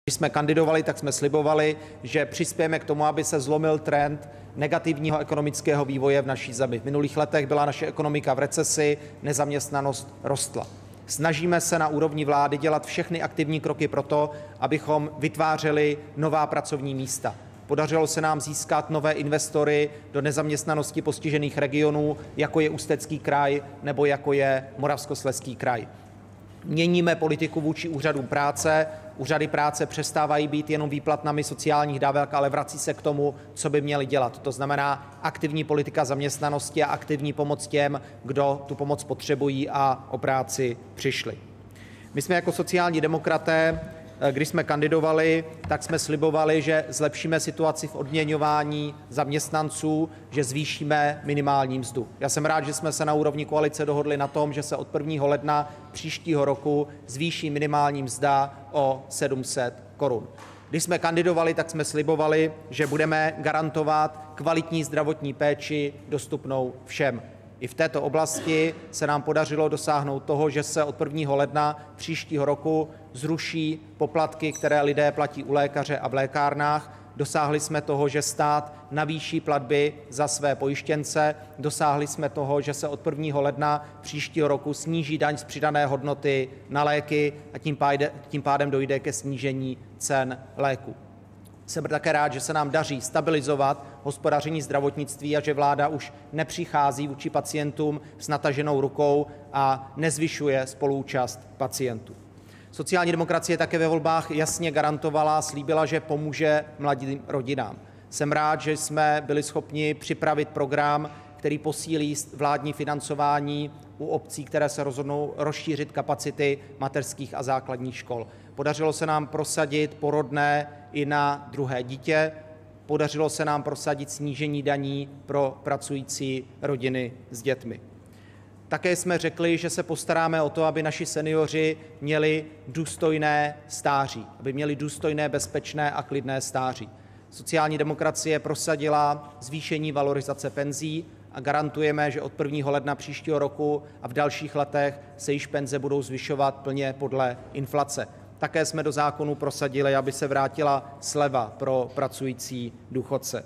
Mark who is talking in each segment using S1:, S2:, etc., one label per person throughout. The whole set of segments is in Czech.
S1: Když jsme kandidovali, tak jsme slibovali, že přispějeme k tomu, aby se zlomil trend negativního ekonomického vývoje v naší zemi. V minulých letech byla naše ekonomika v recesi, nezaměstnanost rostla. Snažíme se na úrovni vlády dělat všechny aktivní kroky pro to, abychom vytvářeli nová pracovní místa. Podařilo se nám získat nové investory do nezaměstnanosti postižených regionů, jako je Ústecký kraj nebo jako je Moravskoslezský kraj. Měníme politiku vůči úřadům práce. Úřady práce přestávají být jenom výplatnami sociálních dávek, ale vrací se k tomu, co by měly dělat. To znamená aktivní politika zaměstnanosti a aktivní pomoc těm, kdo tu pomoc potřebují a o práci přišli. My jsme jako sociální demokraté, když jsme kandidovali, tak jsme slibovali, že zlepšíme situaci v odměňování zaměstnanců, že zvýšíme minimální mzdu. Já jsem rád, že jsme se na úrovni koalice dohodli na tom, že se od 1. ledna příštího roku zvýší minimální mzda o 700 korun. Když jsme kandidovali, tak jsme slibovali, že budeme garantovat kvalitní zdravotní péči dostupnou všem. I v této oblasti se nám podařilo dosáhnout toho, že se od 1. ledna příštího roku zruší poplatky, které lidé platí u lékaře a v lékárnách. Dosáhli jsme toho, že stát navýší platby za své pojištěnce. Dosáhli jsme toho, že se od 1. ledna příštího roku sníží daň z přidané hodnoty na léky a tím pádem dojde ke snížení cen léků. Jsem také rád, že se nám daří stabilizovat hospodaření zdravotnictví a že vláda už nepřichází vůči pacientům s nataženou rukou a nezvyšuje spoluúčast pacientů. Sociální demokracie také ve volbách jasně garantovala a slíbila, že pomůže mladým rodinám. Jsem rád, že jsme byli schopni připravit program, který posílí vládní financování u obcí, které se rozhodnou rozšířit kapacity mateřských a základních škol. Podařilo se nám prosadit porodné i na druhé dítě. Podařilo se nám prosadit snížení daní pro pracující rodiny s dětmi. Také jsme řekli, že se postaráme o to, aby naši senioři měli důstojné stáří, aby měli důstojné, bezpečné a klidné stáří. Sociální demokracie prosadila zvýšení valorizace penzí a garantujeme, že od 1. ledna příštího roku a v dalších letech se již penze budou zvyšovat plně podle inflace. Také jsme do zákonu prosadili, aby se vrátila sleva pro pracující důchodce.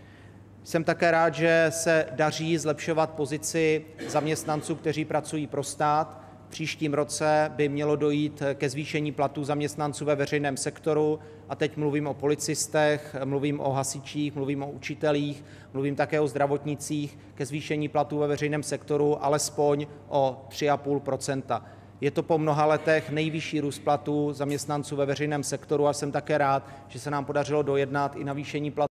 S1: Jsem také rád, že se daří zlepšovat pozici zaměstnanců, kteří pracují pro stát. V příštím roce by mělo dojít ke zvýšení platů zaměstnanců ve veřejném sektoru. A teď mluvím o policistech, mluvím o hasičích, mluvím o učitelích, mluvím také o zdravotnicích, ke zvýšení platů ve veřejném sektoru alespoň o 3,5 %. Je to po mnoha letech nejvyšší růst platů zaměstnanců ve veřejném sektoru a jsem také rád, že se nám podařilo dojednat i navýšení platů